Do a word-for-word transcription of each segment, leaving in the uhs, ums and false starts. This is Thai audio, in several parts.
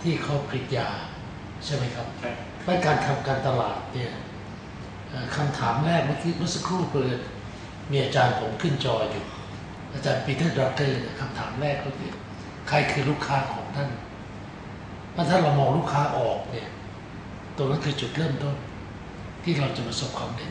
ที่เขาผลิตยาใช่ไหมครับในการทำการตลาดเนี่ยคำถามแรกเมื่อกี้เมื่อสักครู่เปิดมีอาจารย์ผมขึ้นจออยู่อาจารย์ปีเตอร์ดรัตเตอร์คำถามแรกก็คือใครคือลูกค้าของท่านถ้าเรามองลูกค้าออกเนี่ยตรงนั้นคือจุดเริ่มต้นที่เราจะประสบความสำเร็จ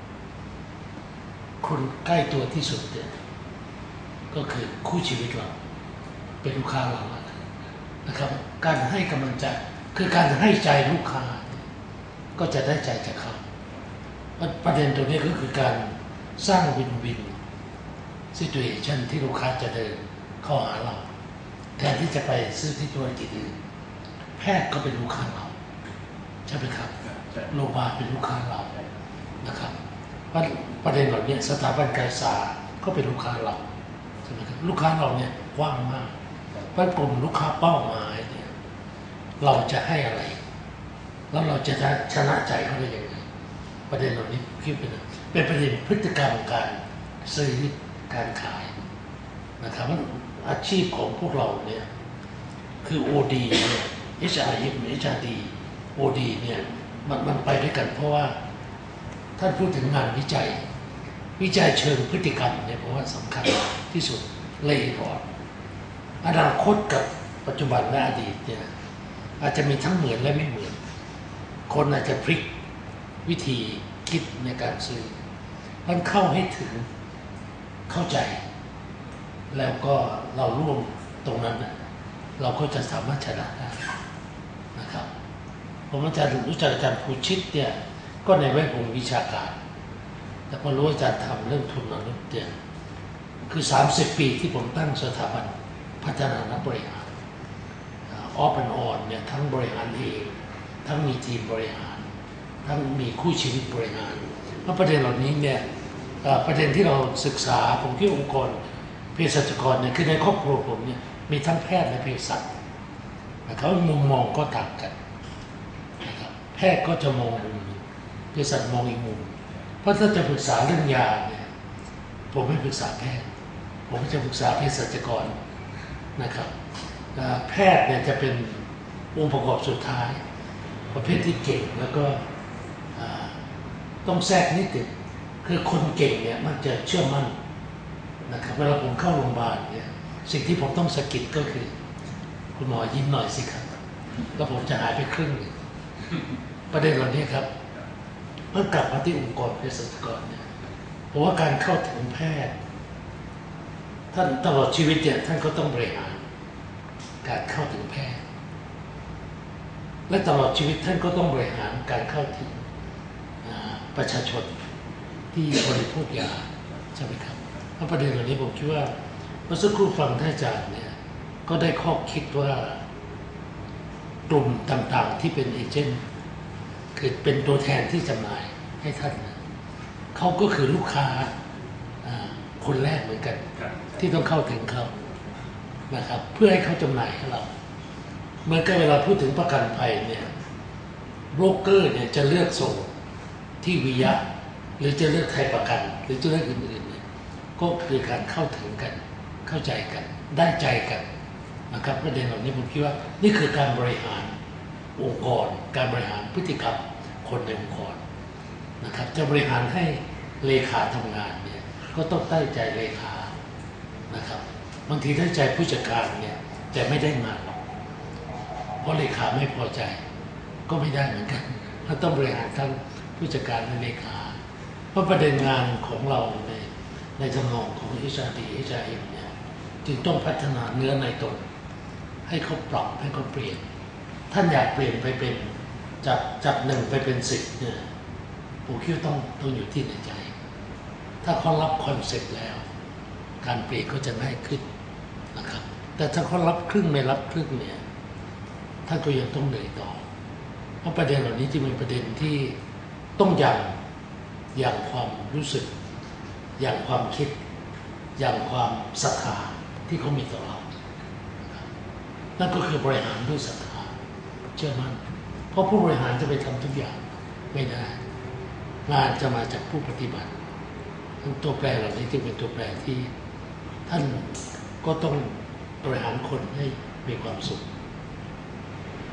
คนใกล้ตัวที่สุดเนี่ยก็คือคู่ชีวิตเราเป็นลูกค้าเรานะครับการให้กำลังใจคือการให้ใจลูกค้าก็จะได้ใจจากเขาประเด็นตัวนี้ก็คือการสร้างวินวินซิทูเอชันที่ลูกค้าจะเดินเข้าหาเราแทนที่จะไปซื้อที่ธุรกิจอื่นแพทย์ก็เป็นลูกค้าเราใช่ไหมครับโรงพยาบาลเป็นลูกค้าเรานะครับประเด็นเหล่านี้สถาบันการศึกษาก็เป็นลูกค้าเราใช่ไหมครับลูกค้าเราเนี่ยกว้างมากเพราะกลุ่มลูกค้าเป้าหมายเนี่ยเราจะให้อะไรแล้วเราจะชนะใจเขาได้ยังไงประเด็นเหล่านี้คิดเป็นเป็นประเด็นพฤติกรรมการซื้อการขายนะครับว่าอาชีพของพวกเราเนี่ยคือ โอ ดี เนี่ย เอช อาร์ เอฟ เอช อาร์ ดี โอ ดี เนี่ยมันมันไปด้วยกันเพราะว่าท่านพูดถึงงานวิจัยวิจัยเชิงพฤติกรรมเนี่ยเพราะว่าสำคัญที่สุดเลยก่อนอนาคตกับปัจจุบันและอดีตเนี่ยอาจจะมีทั้งเหมือนและไม่เหมือนคนอาจจะพลิกวิธีคิดในการซื้อมันเข้าให้ถึงเข้าใจแล้วก็เราร่วมตรงนั้นเราก็จะสามารถชนะได้นะครับผมอาจารย์รู้จักอาจารย์ภูชิตเนี่ยก็ในแวดวงวิชาการแต่พอรู้อาจารย์ทำเรื่องทุนอนุบาลคือสามสิบปีที่ผมตั้งสถาบันพัฒนานักบริหารออฟแอนด์ออนเนี่ยทั้งบริหารเองทั้งมีทีมบริหารทั้งมีคู่ชีวิตบริหารเพราะประเด็นเหล่านี้เนี่ยประเด็นที่เราศึกษาผมที่องค์กรเภสัชกรเนี่ยคือในครอบครัวผมเนี่ยมีทั้งแพทย์และเภสัชนะครับมุมมองก็ต่างกันนะครับแพทย์ก็จะมองมุมเภสัชมองอีกมุมเพราะถ้าจะปรึกษาเรื่องยาเนี่ยผมไม่ปรึกษาแพทย์ผมจะปรึกษาเภสัชกรนะครับแพทย์เนี่ยจะเป็นองค์ประกอบสุดท้ายประเภทที่เก่งแล้วก็ต้องแทรกนิดหนึ่งคือคนเก่งเนี่ยมันจะเชื่อมั่นนะครับเวลาผมเข้าโรงพยาบาลเนี่ยสิ่งที่ผมต้องสะกิดก็คือคุณหมอยิ้มหน่อยสิครับแล้วผมจะหายไปครึ่งนึงประเด็นเหล่านี้ครับเมื่อกลับมาที่องค์กรเภสัชกรเนี่ยเพราะว่าการเข้าถึงแพทย์ท่านตลอดชีวิตเนี่ยท่านก็ต้องบริหารการเข้าถึงแพทย์และตลอดชีวิตท่านก็ต้องบริหารการเข้าถึงประชาชนที่บริโภคยาใช่ไหมครับเพราะประเด็นเหล่านี้ผมคิดว่าเมื่อสักครู่ฟังท่านอาจารย์เนี่ยก็ได้ข้อคิดว่ากลุ่มต่างๆที่เป็นเอเจนต์คือเป็นตัวแทนที่จำหน่ายให้ท่านเขาก็คือลูกค้าคนแรกเหมือนกันที่ต้องเข้าถึงเขานะครับเพื่อให้เขาจำหน่ายให้เราเมื่อเวลาพูดถึงประกันภัยเนี่ยโบรกเกอร์เนี่ยจะเลือกส่งที่วิยะหรือจะเลือกไทยประกันหรือจะเลือกอื่นๆเนี่ยก็คือการเข้าถึงกันเข้าใจกันได้ใจกันนะครับประเด็นเหล่านี้ผมคิดว่านี่คือการบริหารองค์กรการบริหารพฤติกรรมคนในองค์กรนะครับจะบริหารให้เลขาทำงานเนี่ยก็ต้องได้ใจเลขานะครับบางทีได้ใจผู้จัดการเนี่ยแต่ไม่ได้งานหรอกเพราะเลขาไม่พอใจก็ไม่ได้เหมือนกันเราต้องบริหารทั้งผู้จัดการและเลขาเพราะประเด็นงานของเราในในทำนองของ เอช อาร์ ดี เอช อาร์ เอ็ม เนี่ยจึงต้องพัฒนาเนื้อในตนให้เขาปรับให้เขาเปลี่ยนท่านอยากเปลี่ยนไปเป็นจากจากหนึ่งไปเป็นสิบเนี่ยผมคิดว่าต้องต้องอยู่ที่ในใจถ้าเขารับคอนเซ็ปต์แล้วการเปลี่ยนก็จะง่ายขึ้นนะครับแต่ถ้าเขารับครึ่งไม่รับครึ่งเนี่ยท่านก็ยังต้องเหนื่อยต่อเพราะประเด็นเหล่านี้จะเป็นประเด็นที่ต้องยังอย่างความรู้สึกอย่างความคิดอย่างความศรัทธาที่เขามีต่อเรานั่นก็คือบริหารด้วยศรัทธาเชื่อมั่นเพราะผู้บริหารจะไปทำทุกอย่างไม่ได้งานจะมาจากผู้ปฏิบัติทั้งตัวแปรเหล่านี้จึงเป็นตัวแปรที่ท่านก็ต้องบริหารคนให้มีความสุข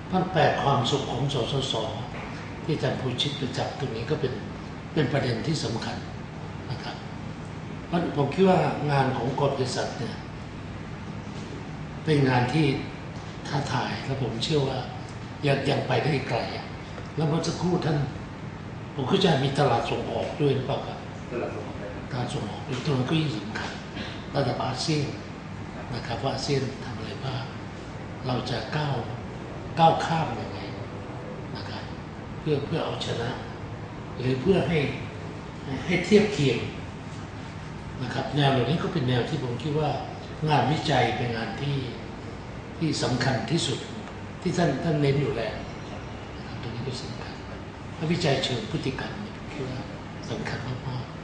พันแปดความสุขของสสสที่อาจารย์ภูชิตไปจับตรงนี้ก็เป็นเป็นประเด็นที่สำคัญนะครับเพราะผมคิดว่างานของกรมปศุสัตว์เนี่ยเป็นงานที่ท้าทายและผมเชื่อว่ายังยังไปได้ไกลแล้วเมื่อสักครู่ท่านผมเข้าใจมีตลาดส่งออกด้วยหรือเปล่าครับตลาดส่งออกตลาดส่งออกตรงนั้นก็ยิ่งสำคัญระดับอาเซียนนะครับว่าอาเซียนทำอะไรบ้างเราจะก้าวก้าวข้ามยังไงนะครับเพื่อเพื่อเอาชนะ หรือเพื่อให้ให้เทียบเคียงนะครับแนวเหล่านี้ก็เป็นแนวที่ผมคิดว่างานวิจัยเป็นงานที่ที่สำคัญที่สุดที่ท่านท่านเน้นอยู่แล้วนะครับตรงนี้ก็สำคัญวิจัยเชิงพฤติกรรมเนี่ยผมคิดว่าสำคัญมากๆ